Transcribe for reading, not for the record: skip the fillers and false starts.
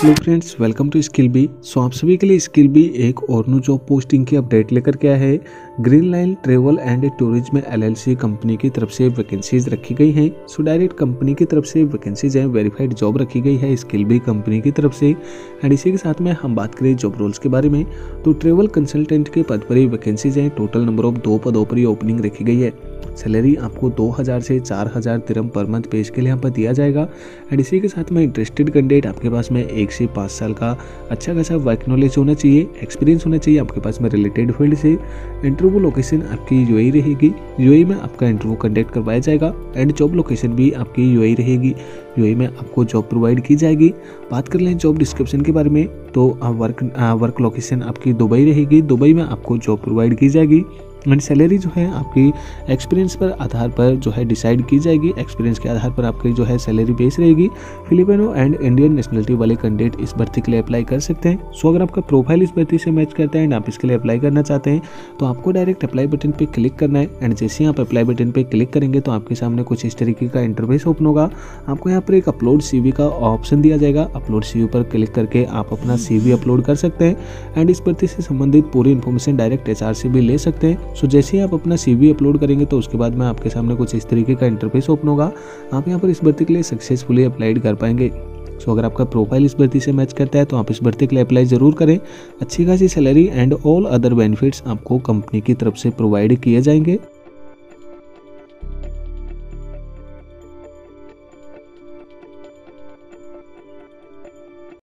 Hello friends, welcome to skill bee. आप सभी के लिए स्किल बी एक और न्यू जॉब पोस्टिंग की अपडेट लेकर के आया है। Green line travel and tourism LLC company की तरफ से वैकेंसीज रखी गई हैं। डायरेक्ट कंपनी की तरफ से वैकेंसीज हैं, वेरीफाइड जॉब रखी गई है स्किल बी कंपनी की तरफ से। एंड इसी के साथ में हम बात करें जॉब रोल्स के बारे में, तो ट्रेवल कंसल्टेंट के पद पर ही वैकेंसीज हैं। टोटल नंबर ऑफ 2 पदों पर ही ओपनिंग रखी गई है। सैलरी आपको 2000 से 4000 दिरहम पर मंथ पे के लिए यहाँ पर दिया जाएगा। एंड इसी के साथ में इंटरेस्टेड कैंडिडेट आपके पास में 1 से 5 साल का अच्छा खासा वर्क नॉलेज होना चाहिए, एक्सपीरियंस होना चाहिए आपके पास में रिलेटेड फील्ड से। इंटरव्यू लोकेशन आपकी यूएई रहेगी, यूएई में आपका इंटरव्यू कंडक्ट करवाया जाएगा। एंड जॉब लोकेशन भी आपकी यूएई रहेगी, यूएई में आपको जॉब प्रोवाइड की जाएगी। बात कर लें जॉब डिस्क्रिप्शन के बारे में, तो वर्क लोकेशन आपकी दुबई रहेगी, दुबई में आपको जॉब प्रोवाइड की जाएगी। एंड सैलरी जो है आपकी एक्सपीरियंस पर आधार पर जो है डिसाइड की जाएगी। एक्सपीरियंस के आधार पर आपकी जो है सैलरी बेस रहेगी। फिलिपिनो एंड इंडियन नेशनलिटी वाले कैंडिडेट इस भर्ती के लिए अप्लाई कर सकते हैं। अगर आपका प्रोफाइल इस भर्ती से मैच करता है एंड आप इसके लिए अप्लाई करना चाहते हैं तो आपको डायरेक्ट अप्लाई बटन पर क्लिक करना है। एंड जैसे ही आप अप्लाई बटन पर क्लिक करेंगे तो आपके सामने कुछ इस तरीके का इंटरफेस ओपन होगा। आपको यहाँ पर एक अपलोड CV का ऑप्शन दिया जाएगा। अपलोड CV पर क्लिक करके आप अपना CV अपलोड कर सकते हैं। एंड इस भर्ती से संबंधित पूरी इन्फॉर्मेशन डायरेक्ट HR से भी ले सकते हैं। जैसे ही आप अपना CV अपलोड करेंगे तो उसके बाद में आपके सामने कुछ इस तरीके का इंटरफेस ओपन होगा। आप यहाँ पर इस भर्ती के लिए सक्सेसफुली अप्लाइड कर पाएंगे। अगर आपका प्रोफाइल इस भर्ती से मैच करता है तो आप इस भर्ती के लिए अप्लाई जरूर करें। अच्छी खासी salary and all other benefits आपको कंपनी की तरफ से प्रोवाइड किए जाएंगे।